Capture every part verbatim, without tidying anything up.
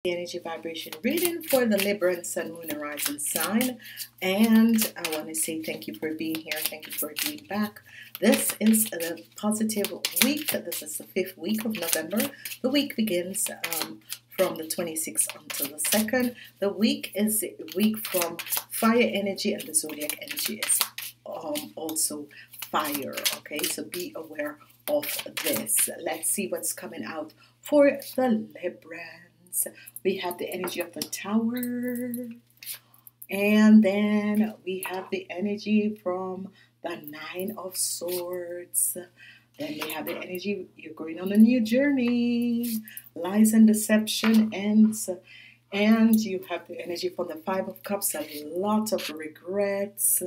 The energy vibration reading for the Libra and Sun, Moon, and Rising sign. And I want to say thank you for being here. Thank you for being back. This is the positive week. This is the fifth week of November. The week begins um, from the twenty-sixth until the second. The week is the week from fire energy, and the zodiac energy is um, also fire. Okay, so be aware of this. Let's see what's coming out for the Librans. We have the energy of the Tower, and then we have the energy from the Nine of Swords. Then we have the energy, you're going on a new journey, lies and deception ends. And you have the energy from the Five of Cups, a lot of regrets.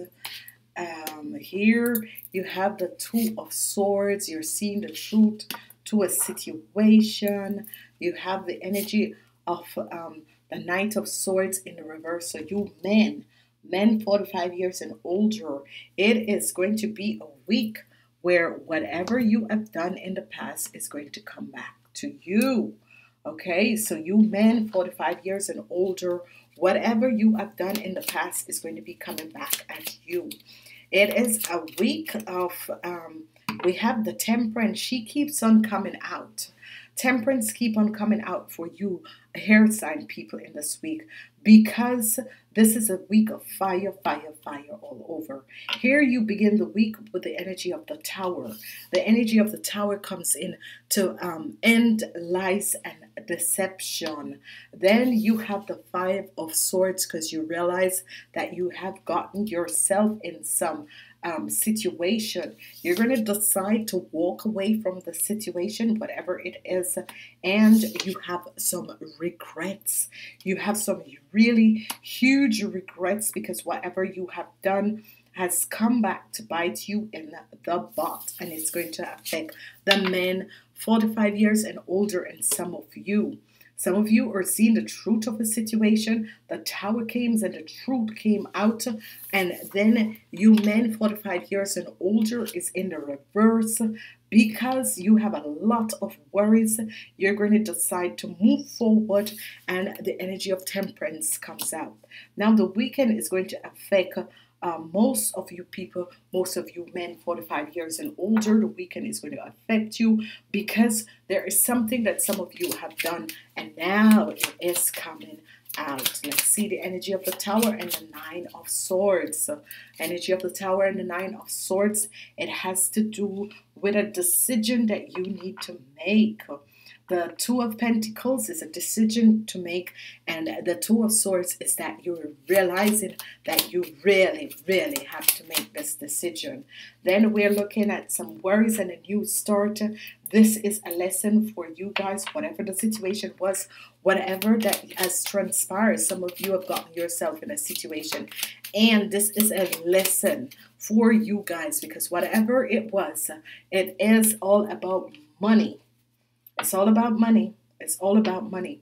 Um, here you have the Two of Swords, you're seeing the truth to a situation. You have the energy of um, the Knight of Swords in the reverse. So you men, men forty-five years and older, it is going to be a week where whatever you have done in the past is going to come back to you. Okay, so you men forty-five years and older, whatever you have done in the past is going to be coming back at you. It is a week of, um, we have the Temperance. She keeps on coming out. Temperance keep on coming out for you hair sign people in this week, because this is a week of fire, fire, fire all over. Here you begin the week with the energy of the Tower. The energy of the Tower comes in to um, end lies and deception. Then you have the Five of Swords, because you realize that you have gotten yourself in some Um, situation. You're going to decide to walk away from the situation, whatever it is, and you have some regrets. You have some really huge regrets, because whatever you have done has come back to bite you in the butt, and it's going to affect the men forty-five years and older, and some of you. Some of you are seeing the truth of the situation. The Tower came and the truth came out. And then you men forty-five years and older is in the reverse, because you have a lot of worries. You're going to decide to move forward, and the energy of Temperance comes out. Now the weekend is going to affect Uh, most of you people, most of you men forty-five years and older. The weekend is going to affect you, because there is something that some of you have done, and now it is coming out. Let's see the energy of the Tower and the Nine of Swords. So, energy of the Tower and the Nine of Swords, it has to do with a decision that you need to make. The Two of Pentacles is a decision to make, and the Two of Swords is that you're realizing that you really, really have to make this decision. Then we're looking at some worries and a new start. This is a lesson for you guys, whatever the situation was, whatever that has transpired. Some of you have gotten yourself in a situation, and this is a lesson for you guys, because whatever it was, it is all about money. It's all about money. It's all about money.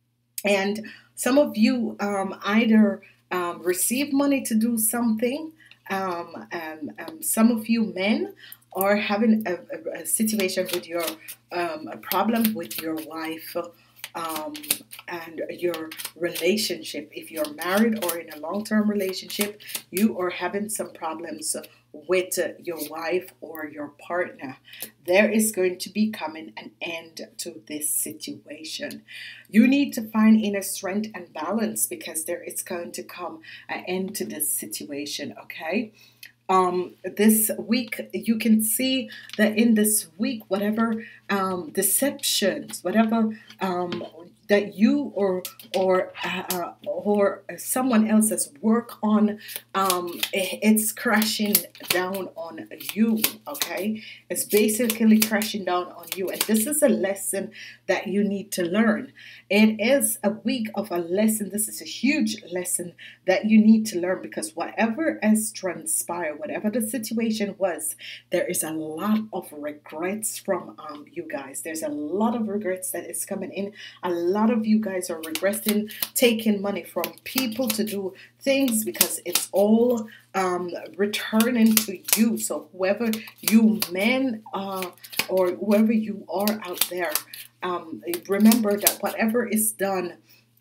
And some of you um, either um, receive money to do something. Um, and um, some of you men are having a, a, a situation with your um, a problem with your wife um, and your relationship. If you're married or in a long-term relationship, you are having some problems with uh, your wife or your partner. There is going to be coming an end to this situation. You need to find inner strength and balance, because there is going to come an end to this situation. Okay, um, this week you can see that in this week, whatever um, deceptions, whatever um, that you or or uh, or someone else's work on, um, it's crashing down on you. Okay, it's basically crashing down on you, and this is a lesson that you need to learn. It is a week of a lesson. This is a huge lesson that you need to learn, because whatever has transpired, whatever the situation was, there is a lot of regrets from um, you guys. There's a lot of regrets that is coming in. A lot of you guys are regretting taking money from people to do things, because it's all um, returning to you. So whoever you men uh, or whoever you are out there, um, remember that whatever is done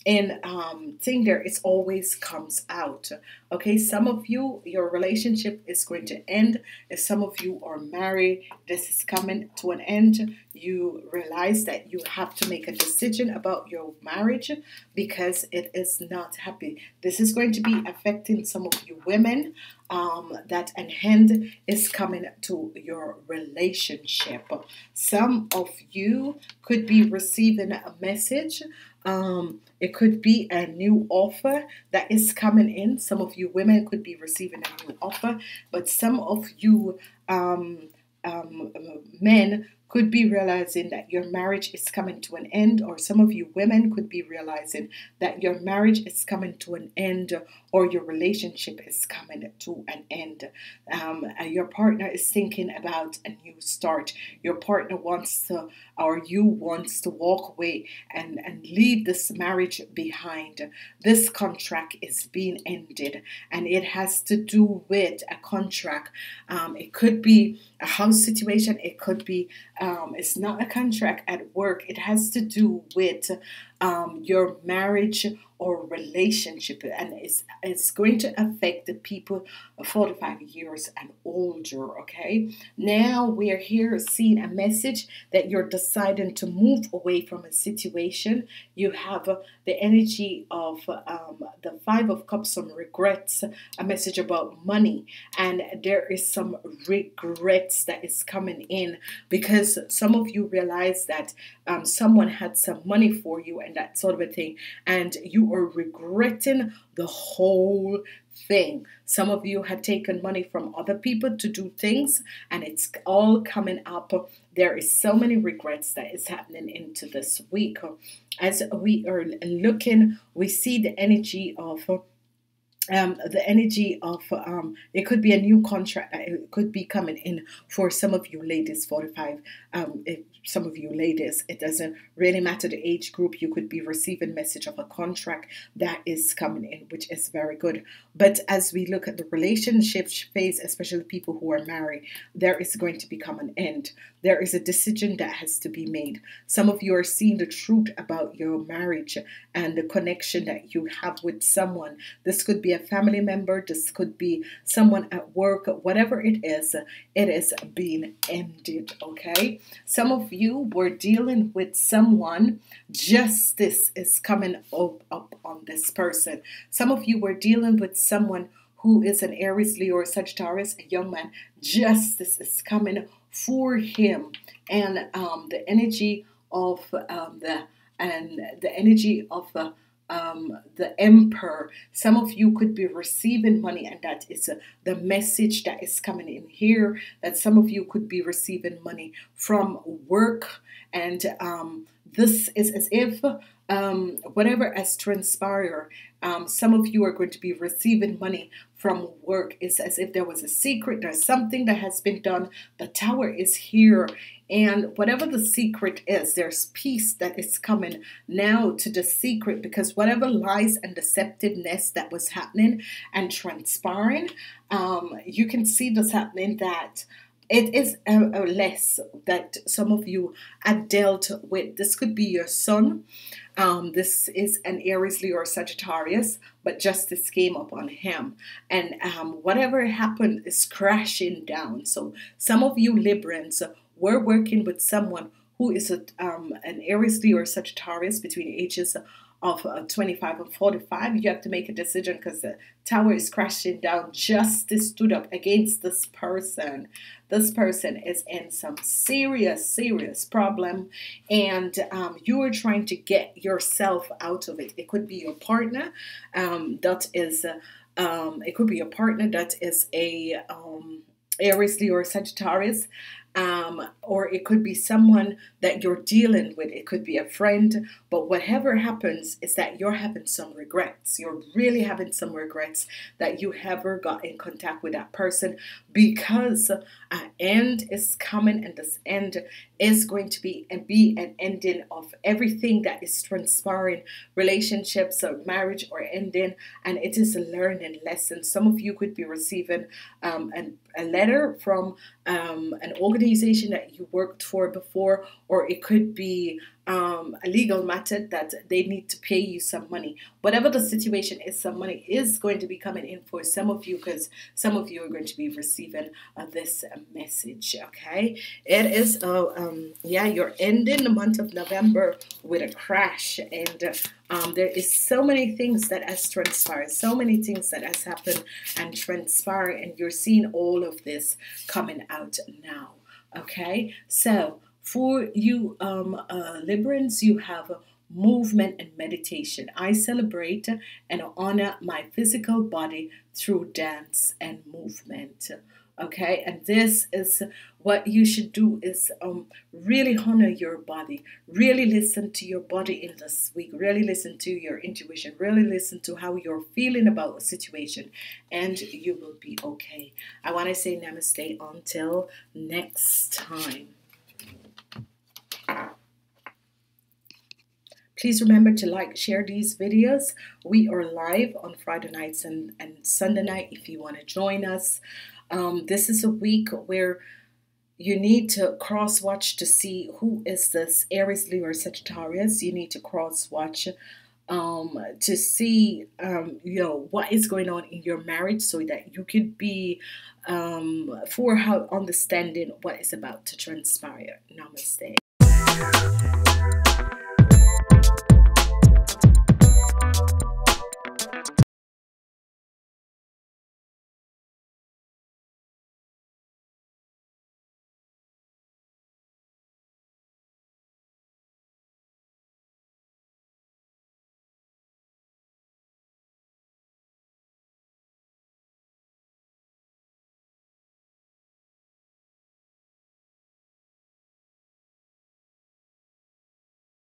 in um, thing there, it always comes out. Okay, some of you, your relationship is going to end. If some of you are married, this is coming to an end. You realize that you have to make a decision about your marriage because it is not happy. This is going to be affecting some of you women. Um, that an end is coming to your relationship. Some of you could be receiving a message. Um, it could be a new offer that is coming in. Some of you women could be receiving a new offer, but some of you um, um, men could be realizing that your marriage is coming to an end, or some of you women could be realizing that your marriage is coming to an end, or your relationship is coming to an end. Um, your partner is thinking about a new start. Your partner wants to, or you wants to walk away and, and leave this marriage behind. This contract is being ended, and it has to do with a contract. Um, it could be a house situation. It could be Um, it's not a contract at work. It has to do with um, your marriage or relationship, and it's it's going to affect the people forty-five years and older. Okay, now we're here seeing a message that you're deciding to move away from a situation. You have uh, the energy of um, the Five of Cups, some regrets, a message about money, and there is some regrets that is coming in because some of you realize that um, someone had some money for you and that sort of a thing, and you are regretting the whole thing. Some of you had taken money from other people to do things, and it's all coming up. There is so many regrets that is happening into this week. As we are looking, we see the energy of Um, the energy of um, it could be a new contract. It could be coming in for some of you ladies, forty-five. Um, if some of you ladies, it doesn't really matter the age group. You could be receiving message of a contract that is coming in, which is very good. But as we look at the relationship phase, especially people who are married, there is going to become an end. There is a decision that has to be made. Some of you are seeing the truth about your marriage and the connection that you have with someone. This could be a family member. This could be someone at work. Whatever it is, it is being ended, okay? Some of you were dealing with someone. Justice is coming up, up on this person. Some of you were dealing with someone who is an Aries, Leo, or Sagittarius, a young man. Justice is coming for him, and um, the energy of um, the and the energy of the um, the Emperor. Some of you could be receiving money, and that is uh, the message that is coming in here. That some of you could be receiving money from work, and um, this is as if um, whatever has transpired. Um, some of you are going to be receiving money from work. It's as if there was a secret. There's something that has been done. The Tower is here. And whatever the secret is, there's peace that is coming now to the secret, because whatever lies and deceptiveness that was happening and transpiring, um, you can see this happening, that it is a, a less that some of you had dealt with. This could be your son. Um, this is an Aries, Leo, or Sagittarius, but justice came upon him. And um, whatever happened is crashing down. So some of you Librans were working with someone who is a, um, an Aries, Leo, or Sagittarius between the ages of uh, twenty-five and forty-five. You have to make a decision because the Tower is crashing down. Justice stood up against this person. This person is in some serious, serious problem, and um, you are trying to get yourself out of it. It could be your partner um, that is, uh, um, it could be your partner that is a um, Aries, Leo, or Sagittarius. Um, or it could be someone that you're dealing with. It could be a friend. But whatever happens is that you're having some regrets. You're really having some regrets that you ever got in contact with that person, because an end is coming, and this end is going to be and be an ending of everything that is transpiring, relationships or marriage or ending, and it is a learning lesson. Some of you could be receiving um, an, a letter from um, an organization that you worked for before, or it could be um, a legal matter that they need to pay you some money. Whatever the situation is, some money is going to be coming in for some of you, because some of you are going to be receiving uh, this uh, message. Okay, it is uh, um, yeah, you're ending the month of November with a crash, and uh, um, there is so many things that has transpired, so many things that has happened and transpired, and you're seeing all of this coming out now. Okay, so for you um, uh, Librans, you have movement and meditation. I celebrate and honor my physical body through dance and movement. Okay, and this is what you should do, is um, really honor your body, really listen to your body in this week, really listen to your intuition, really listen to how you're feeling about a situation, and you will be okay. I want to say namaste until next time. Please remember to like, share these videos. We are live on Friday nights and, and Sunday night if you want to join us. Um, this is a week where you need to cross watch to see who is this Aries, Libra, Sagittarius. You need to cross watch um, to see um, you know, what is going on in your marriage, so that you could be um, for how understanding what is about to transpire. Namaste.